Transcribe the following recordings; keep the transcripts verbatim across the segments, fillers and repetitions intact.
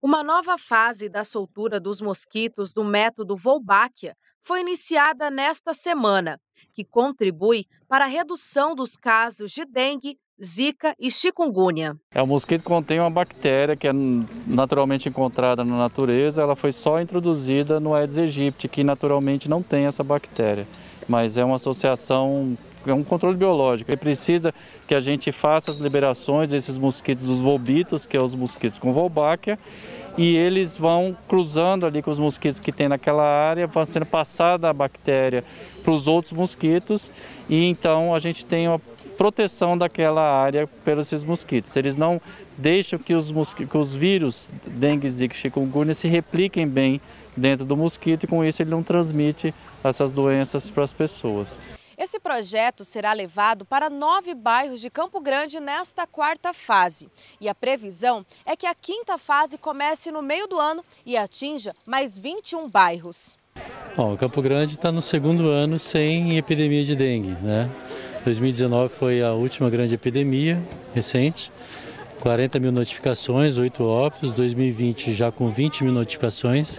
Uma nova fase da soltura dos mosquitos do método Wolbachia foi iniciada nesta semana, que contribui para a redução dos casos de dengue, zika e chikungunya. É, o mosquito contém uma bactéria que é naturalmente encontrada na natureza, ela foi só introduzida no Aedes aegypti, que naturalmente não tem essa bactéria, mas é uma associação, é um controle biológico. E precisa que a gente faça as liberações desses mosquitos dos volbitos, que é os mosquitos com Wolbachia, e eles vão cruzando ali com os mosquitos que tem naquela área, vai sendo passada a bactéria para os outros mosquitos, e então a gente tem uma proteção daquela área pelos esses mosquitos. Eles não deixam que os, mosqui- que os vírus, dengue, zika e chikungunya, se repliquem bem dentro do mosquito e com isso ele não transmite essas doenças para as pessoas. Esse projeto será levado para nove bairros de Campo Grande nesta quarta fase. E a previsão é que a quinta fase comece no meio do ano e atinja mais vinte e um bairros. Bom, Campo Grande está no segundo ano sem epidemia de dengue, né? dois mil e dezenove foi a última grande epidemia recente, quarenta mil notificações, oito óbitos, dois mil e vinte já com vinte mil notificações,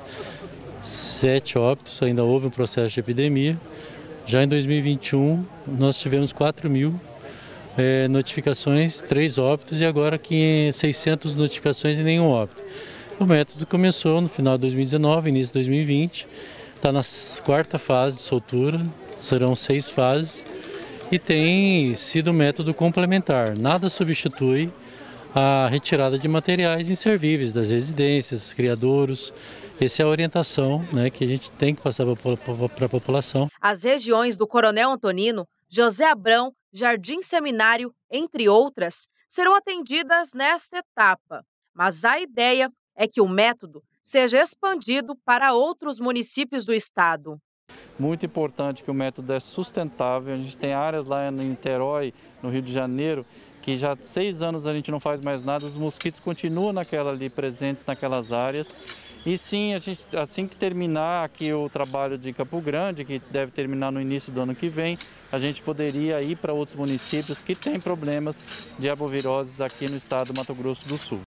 sete óbitos, ainda houve um processo de epidemia. Já em dois mil e vinte e um nós tivemos quatro mil é, notificações, três óbitos e agora seiscentas notificações e nenhum óbito. O método começou no final de dois mil e dezenove, início de dois mil e vinte, está na quarta fase de soltura, serão seis fases e tem sido um método complementar. Nada substitui a retirada de materiais inservíveis das residências, criadouros. Essa é a orientação, né, que a gente tem que passar para a população. As regiões do Coronel Antonino, José Abrão, Jardim Seminário, entre outras, serão atendidas nesta etapa. Mas a ideia é que o método seja expandido para outros municípios do estado. Muito importante que o método é sustentável. A gente tem áreas lá em Niterói, no Rio de Janeiro, que já há seis anos a gente não faz mais nada, os mosquitos continuam naquela ali, presentes naquelas áreas. E sim, a gente, assim que terminar aqui o trabalho de Campo Grande, que deve terminar no início do ano que vem, a gente poderia ir para outros municípios que têm problemas de arboviroses aqui no estado do Mato Grosso do Sul.